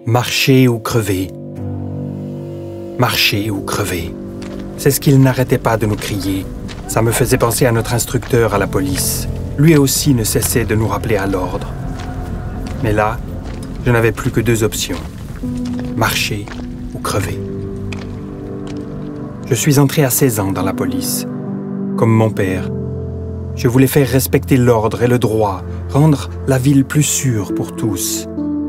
Marcher ou crever. Marcher ou crever. C'est ce qu'il n'arrêtait pas de nous crier. Ça me faisait penser à notre instructeur à la police. Lui aussi ne cessait de nous rappeler à l'ordre. Mais là, je n'avais plus que deux options. Marcher ou crever. Je suis entré à 16 ans dans la police. Comme mon père, je voulais faire respecter l'ordre et le droit, rendre la ville plus sûre pour tous.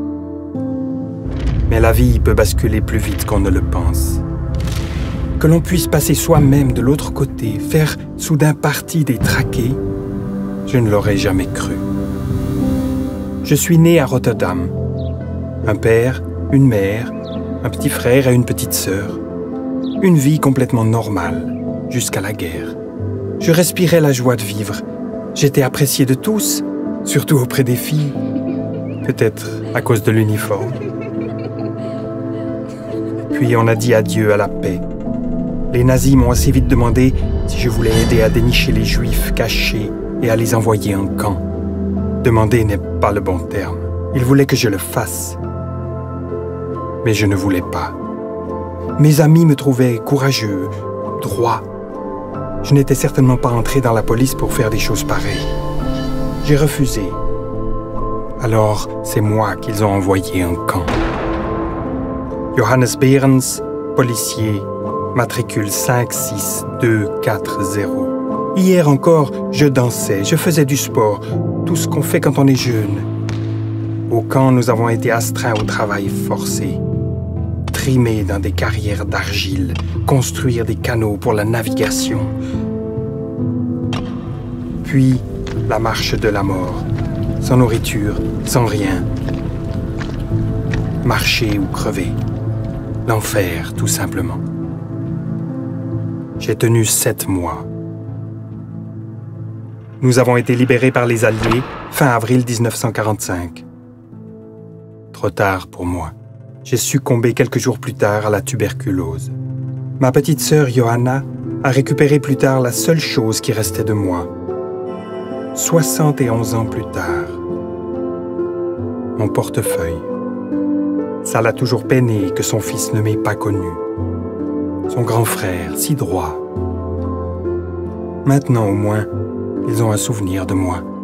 Mais la vie peut basculer plus vite qu'on ne le pense. Que l'on puisse passer soi-même de l'autre côté, faire soudain partie des traqués, je ne l'aurais jamais cru. Je suis né à Rotterdam. Un père, une mère, un petit frère et une petite sœur. Une vie complètement normale, jusqu'à la guerre. Je respirais la joie de vivre. J'étais apprécié de tous, surtout auprès des filles. Peut-être à cause de l'uniforme. Puis on a dit adieu à la paix. Les nazis m'ont assez vite demandé si je voulais aider à dénicher les Juifs cachés et à les envoyer en camp. Demander n'est pas le bon terme. Ils voulaient que je le fasse. Mais je ne voulais pas. Mes amis me trouvaient courageux, droit. Je n'étais certainement pas entré dans la police pour faire des choses pareilles. J'ai refusé. Alors, c'est moi qu'ils ont envoyé en camp. Johannes Behrens, policier, matricule 56240. Hier encore, je dansais, je faisais du sport, tout ce qu'on fait quand on est jeune. Au camp, nous avons été astreints au travail forcé. Trimer dans des carrières d'argile, construire des canaux pour la navigation. Puis, la marche de la mort, sans nourriture, sans rien. Marcher ou crever. L'enfer, tout simplement. J'ai tenu 7 mois. Nous avons été libérés par les Alliés fin avril 1945. Trop tard pour moi. J'ai succombé quelques jours plus tard à la tuberculose. Ma petite sœur Johanna a récupéré plus tard la seule chose qui restait de moi. 71 ans plus tard. Mon portefeuille. Ça l'a toujours peiné que son fils ne m'ait pas connu. Son grand frère, si droit. Maintenant au moins, ils ont un souvenir de moi.